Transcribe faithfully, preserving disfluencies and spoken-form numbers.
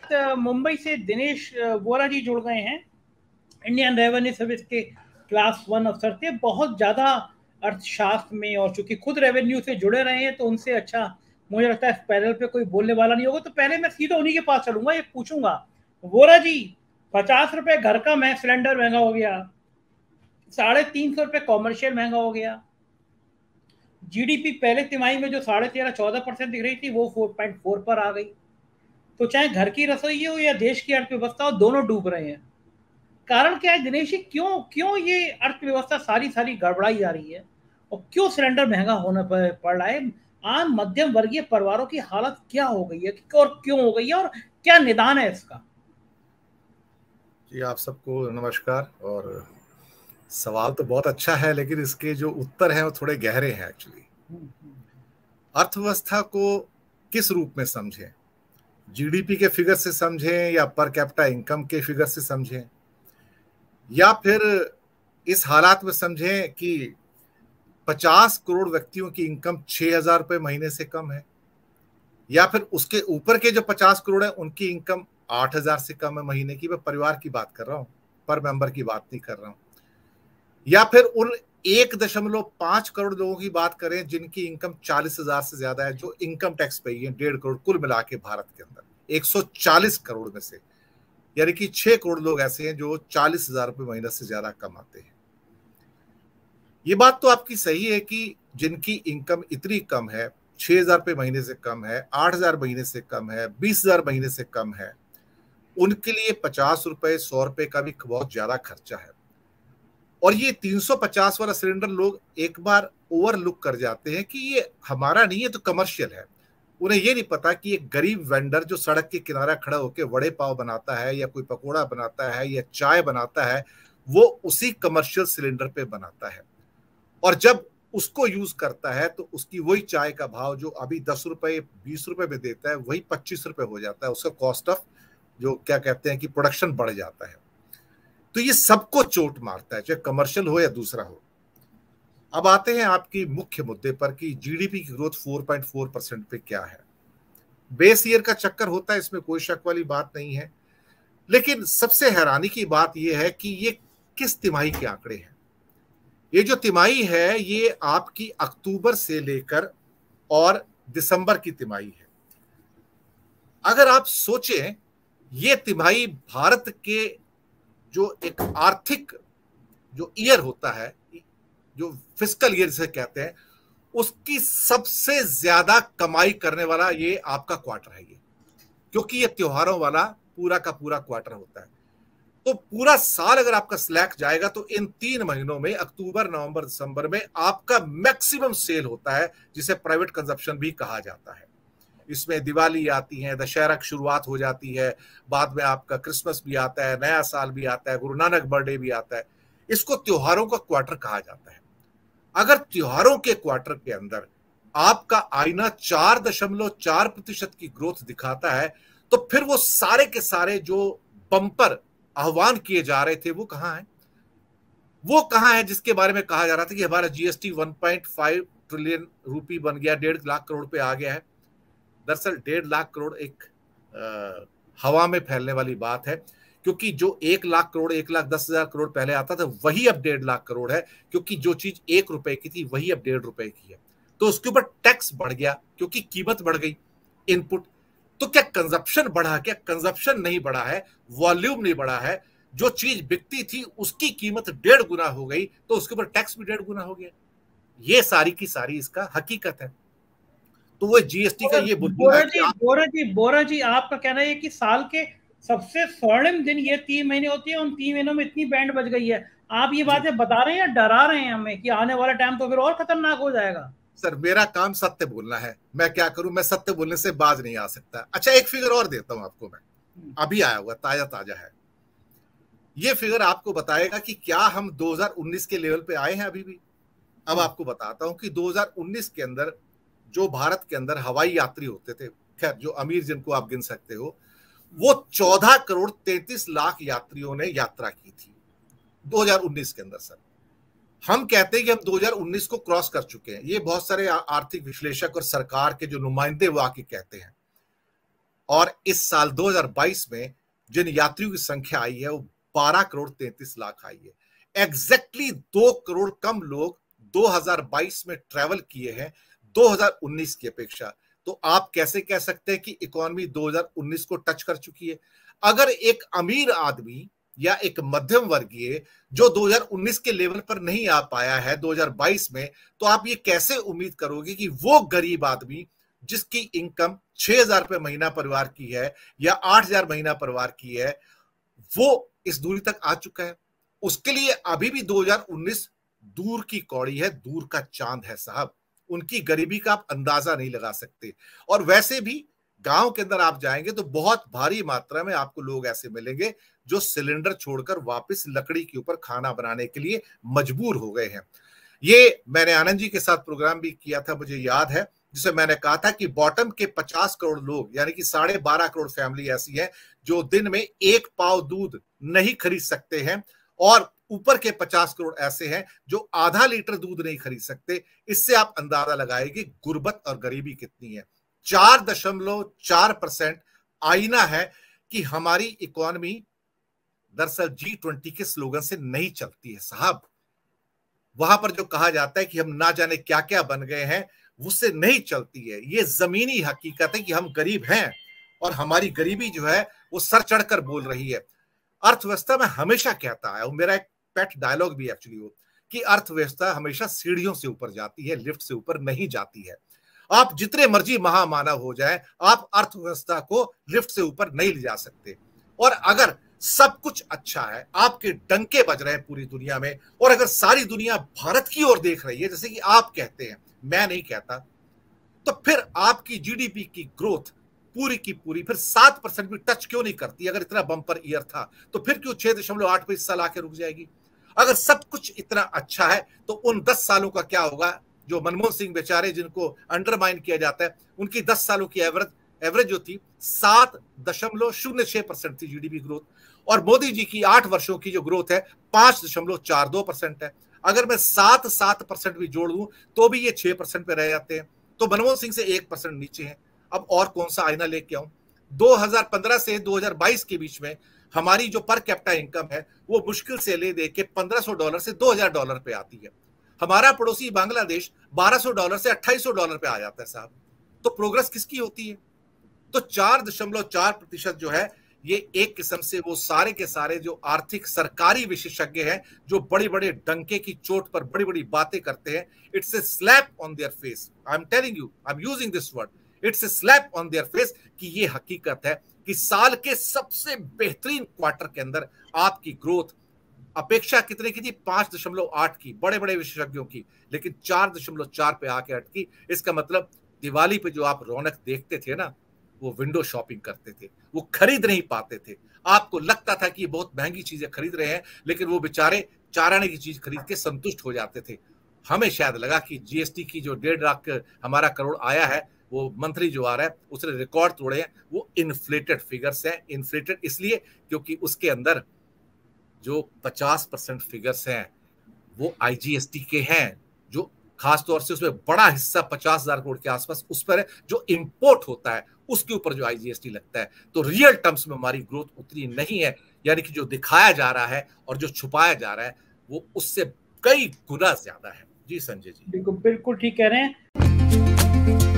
साथ मुंबई से दिनेश वोरा जी जुड़ गए हैं, इंडियन रेवेन्यू सर्विस के क्लास वन अफसर थे, बहुत ज्यादा अर्थशास्त्र में, और चूंकि खुद रेवेन्यू से जुड़े रहे हैं तो उनसे अच्छा मुझे लगता है इस पैनल पे कोई बोलने वाला नहीं होगा। तो पहले मैं सीधा उन्हीं के पास चलूंगा, ये पूछूंगा, वोरा जी, पचास रुपए घर का मैं सिलेंडर महंगा हो गया, साढ़े तीन सौ रुपए कॉमर्शियल महंगा हो गया, जीडीपी पहले तिमाही में जो साढ़े तेरह चौदह परसेंट दिख रही थी वो फोर पॉइंट फोर पर आ गई। तो चाहे घर की रसोई हो या देश की अर्थव्यवस्था हो, दोनों डूब रहे हैं। कारण क्या है दिनेश जी, क्यों क्यों ये अर्थव्यवस्था सारी सारी गड़बड़ाई जा रही है, और क्यों सिलेंडर महंगा होने पर पड़ रहा है? आम मध्यम वर्गीय परिवारों की हालत क्या हो गई है और क्यों हो गई है, और क्या निदान है इसका? जी, आप सबको नमस्कार। और सवाल तो बहुत अच्छा है, लेकिन इसके जो उत्तर हैं वो थोड़े गहरे हैं। एक्चुअली अर्थव्यवस्था को किस रूप में समझें? जीडीपी के फिगर से समझें, या पर कैपिटा इनकम के फिगर से समझें, या फिर इस हालात में समझें कि पचास करोड़ व्यक्तियों की इनकम छह हजार रुपए महीने से कम है, या फिर उसके ऊपर के जो पचास करोड़ है उनकी इनकम आठ हजार से कम है महीने की। मैं परिवार की बात कर रहा हूं, पर मेंबर की बात नहीं कर रहा हूं। या फिर उन एक दशमलव पांच करोड़ लोगों की बात करें जिनकी इनकम चालीस हजार से ज्यादा है, जो इनकम टैक्स पेई है डेढ़ करोड़ कुल मिला के भारत के अंदर एक सौ चालीस करोड़ में से, यानी कि छह करोड़ लोग ऐसे हैं जो चालीस हजार रुपए महीने से ज्यादा कमाते हैं। ये बात तो आपकी सही है कि जिनकी इनकम इतनी कम है, छह हजार रुपए महीने से कम है, आठ हजार महीने से कम है, बीस हजार महीने से कम है, उनके लिए पचास रुपए सौ रुपए का भी बहुत ज्यादा खर्चा है। और ये तीन सौ पचास वाला सिलेंडर लोग एक बार ओवरलुक कर जाते हैं कि ये हमारा नहीं है, तो कमर्शियल है। उन्हें ये नहीं पता कि एक गरीब वेंडर जो सड़क के किनारा खड़ा होकर वड़े पाव बनाता है, या कोई पकोड़ा बनाता है, या चाय बनाता है, वो उसी कमर्शियल सिलेंडर पे बनाता है। और जब उसको यूज करता है तो उसकी वही चाय का भाव जो अभी दस रुपए बीस रुपए में देता है, वही पच्चीस रुपए हो जाता है। उसका कॉस्ट ऑफ जो क्या कहते हैं कि प्रोडक्शन बढ़ जाता है। तो ये सबको चोट मारता है, चाहे कमर्शियल हो या दूसरा हो। अब आते हैं आपकी मुख्य मुद्दे पर कि जीडीपी की ग्रोथ चार पॉइंट चार परसेंट पे क्या है। बेस ईयर का चक्कर होता है, इसमें कोई शक वाली बात नहीं है, लेकिन सबसे हैरानी की बात यह है कि ये किस तिमाही के आंकड़े हैं। ये जो तिमाही है ये आपकी अक्टूबर से लेकर और दिसंबर की तिमाही है। अगर आप सोचें, ये तिमाही भारत के जो एक आर्थिक जो ईयर होता है, जो फिस्कल ईयर जिसे कहते हैं, उसकी सबसे ज्यादा कमाई करने वाला ये आपका क्वार्टर है, ये क्योंकि ये त्योहारों वाला पूरा का पूरा क्वार्टर होता है। तो पूरा साल अगर आपका स्लैक जाएगा तो इन तीन महीनों में, अक्टूबर नवंबर दिसंबर में, आपका मैक्सिमम सेल होता है, जिसे प्राइवेट कंजप्शन भी कहा जाता है। इसमें दिवाली आती है, दशहरा की शुरुआत हो जाती है, बाद में आपका क्रिसमस भी आता है, नया साल भी आता है, गुरु नानक बर्थडे भी आता है। इसको त्योहारों का क्वार्टर कहा जाता है। अगर त्योहारों के क्वार्टर के अंदर आपका आईना चार दशमलव चार प्रतिशत की ग्रोथ दिखाता है, तो फिर वो सारे के सारे जो बम्पर आह्वान किए जा रहे थे वो कहां है? वो कहां है जिसके बारे में कहा जा रहा था कि हमारा जीएसटी एक पॉइंट पाँच ट्रिलियन रुपी बन गया, डेढ़ लाख करोड़ पे आ गया है। दरअसल डेढ़ लाख करोड़ एक आ, हवा में फैलने वाली बात है, क्योंकि जो एक लाख करोड़ एक लाख दस हजार करोड़ पहले आता था वही अब डेढ़ लाख करोड़ है, क्योंकि जो चीज एक रुपए की थी वही अब डेढ़ रुपए की है। तो उसके ऊपर टैक्स बढ़ गया क्योंकि कीमत बढ़ गई, इनपुट। तो क्या कंजप्शन बढ़ा? क्या कंजप्शन नहीं बढ़ा है, वॉल्यूम नहीं बढ़ा है। जो चीज बिकती थी उसकी कीमत डेढ़ गुना हो गई, तो उसके ऊपर टैक्स भी डेढ़ गुना हो गया। ये सारी की सारी इसका हकीकत है। तो वो जीएसटी का ये बोरा जी बोरा जी बोरा जी आपका कहना है कि साल के सबसे स्वर्णिम दिन ये तीन महीने होती है, उन तीन महीनों में इतनी बैंड बज गई है। आप ये बातें बता रहे हैं या डरा रहे हैं हमें कि आने वाला टाइम तो फिर और खतरनाक हो जाएगा? सर, मेरा काम सत्य बोलना है, मैं क्या करूं, मैं सत्य बोलने से बाज नहीं आ सकता। अच्छा, एक फिगर और देता हूं आपको मैं, अभी आया हुआ ताजा ताजा है। ये फिगर आपको बताएगा कि क्या हम दो हज़ार उन्नीस के लेवल पे आए हैं अभी भी। अब आपको बताता हूं कि दो हज़ार उन्नीस के अंदर जो भारत के अंदर हवाई यात्री होते थे, खैर जो अमीर जिनको आप गिन सकते हो, वो चौदह करोड़ तैंतीस लाख यात्रियों ने यात्रा की थी दो हज़ार उन्नीस के अंदर। सर, हम कहते हैं कि हम दो हज़ार उन्नीस को क्रॉस कर चुके हैं। ये बहुत सारे आर्थिक विश्लेषक और सरकार के जो नुमाइंदे वो आके कहते हैं। और इस साल दो हज़ार बाईस में जिन यात्रियों की संख्या आई है वो बारह करोड़ तैंतीस लाख आई है। एग्जैक्टली दो करोड़ कम लोग दो हज़ार बाईस में ट्रैवल किए हैं दो हज़ार उन्नीस की अपेक्षा। तो आप कैसे कह सकते हैं कि इकोनॉमी दो हज़ार उन्नीस को टच कर चुकी है? अगर एक अमीर आदमी या एक मध्यम वर्गीय जो दो हज़ार उन्नीस के लेवल पर नहीं आ पाया है दो हज़ार बाईस में, तो आप ये कैसे उम्मीद करोगे कि वो गरीब आदमी जिसकी इनकम छह हजार रुपए महीना परिवार की है या आठ हजार महीना परिवार की है, वो इस दूरी तक आ चुका है? उसके लिए अभी भी दो हज़ार उन्नीस दूर की कौड़ी है, दूर का चांद है साहब। उनकी गरीबी का आप अंदाजा नहीं लगा सकते। और वैसे भी गांव के अंदर आप जाएंगे तो बहुत भारी मात्रा में आपको लोग ऐसे मिलेंगे जो सिलेंडर छोड़कर वापस लकड़ी के ऊपर खाना बनाने के लिए मजबूर हो गए हैं। ये मैंने आनंद जी के साथ प्रोग्राम भी किया था, मुझे याद है, जिसमें मैंने कहा था कि बॉटम के पचास करोड़ लोग यानी कि साढ़े बारह करोड़ फैमिली ऐसी है जो दिन में एक पाव दूध नहीं खरीद सकते हैं, और ऊपर के पचास करोड़ ऐसे हैं जो आधा लीटर दूध नहीं खरीद सकते। इससे आप अंदाजा लगाएंगे गुर्बत और गरीबी कितनी है। चार दशमलव चार परसेंट आईना है कि हमारी इकोनॉमी दरअसल जी ट्वेंटी के स्लोगन से नहीं चलती है साहब। वहां पर जो कहा जाता है कि हम ना जाने क्या क्या बन गए हैं, उससे नहीं चलती है। ये जमीनी हकीकत है कि हम गरीब हैं और हमारी गरीबी जो है वो सर चढ़कर बोल रही है। अर्थव्यवस्था में हमेशा कहता है, मेरा एक पेट डायलॉग भी एक्चुअली वो, कि अर्थव्यवस्था हमेशा सीढ़ियों से ऊपर जाती है, लिफ्ट से ऊपर नहीं जाती है। आप जितने मर्जी महामानव हो जाए, आप अर्थव्यवस्था को लिफ्ट से ऊपर नहीं ले जा सकते। और अगर सब कुछ अच्छा है, आपके डंके बज रहे हैं पूरी दुनिया में, और अगर सारी दुनिया भारत की ओर देख रही है जैसे कि आप कहते हैं, मैं नहीं कहता, तो फिर आपकी जीडीपी की ग्रोथ पूरी की पूरी फिर सात परसेंट भी टच क्यों नहीं करती? अगर इतना बम्पर ईयर था तो फिर क्यों छह दशमलव आठ पे इस साल आके रुक जाएगी? अगर सब कुछ इतना अच्छा है तो उन दस सालों का क्या होगा जो मनमोहन सिंह बेचारे जिनको अंडरमाइन किया जाता है, उनकी दस सालों की एवरेज एवरेज जो थी सात दशमलव शून्य छह परसेंट थी जीडीपी ग्रोथ, और मोदी जी की आठ वर्षों की जो ग्रोथ है पांच दशमलव चार दो परसेंट है। अगर मैं सात सात परसेंट भी जोड़ दूं तो भी ये छह परसेंट पे रह जाते हैं, तो मनमोहन सिंह से एक परसेंट नीचे हैं। अब और कौन सा आईना लेके आऊं? दो हज़ार पंद्रह से दो हज़ार बाईस के बीच में हमारी जो पर कैपिटा इनकम है वो मुश्किल से ले दे के पंद्रह सौ डॉलर से दो हज़ार डॉलर पे आती है। हमारा पड़ोसी बांग्लादेश बारह सौ डॉलर से अट्ठाईस सौ डॉलर पे आ जाता है साहब। तो प्रोग्रेस किसकी होती है? तो चार दशमलव चार प्रतिशत जो है ये एक किस्म से वो सारे के सारे जो आर्थिक सरकारी विशेषज्ञ हैं जो बड़ी बड़े डंके की चोट पर बड़ी बड़ी बातें करते हैं, it's a slap on their face. I am telling you, I am using this word, it's a slap on their face कि ये हकीकत है कि साल के सबसे बेहतरीन क्वार्टर के अंदर आपकी ग्रोथ अपेक्षा कितने की थी? पांच दशमलव आठ की, बड़े बड़े विशेषज्ञों की, लेकिन चार दशमलव चार पे आके अटकी। इसका मतलब दिवाली पे जो आप रौनक देखते थे ना, वो विंडो शॉपिंग करते थे, वो खरीद नहीं पाते थे। आपको लगता था कि ये बहुत महंगी चीजें खरीद रहे हैं, लेकिन वो बेचारे चाराने की चीज खरीद के संतुष्ट हो जाते थे। हमें शायद लगा कि जीएसटी की जो डेढ़ लाख हमारा करोड़ आया है, वो मंथली जो आ रहा है उसने रिकॉर्ड तोड़े हैं, वो इन्फ्लेटेड फिगर्स हैं। इन्फ्लेटेड इसलिए क्योंकि उसके अंदर जो पचास परसेंट फिगर्स हैं वो आईजीएसटी के हैं, जो खासतौर से उसमें बड़ा हिस्सा पचास हजार करोड़ के आसपास उस पर है, जो इंपोर्ट होता है उसके ऊपर जो आईजीएसटी लगता है। तो रियल टर्म्स में हमारी ग्रोथ उतनी नहीं है, यानी कि जो दिखाया जा रहा है और जो छुपाया जा रहा है वो उससे कई गुना ज्यादा है। जी संजय जी, बिल्कुल बिल्कुल ठीक कह रहे हैं।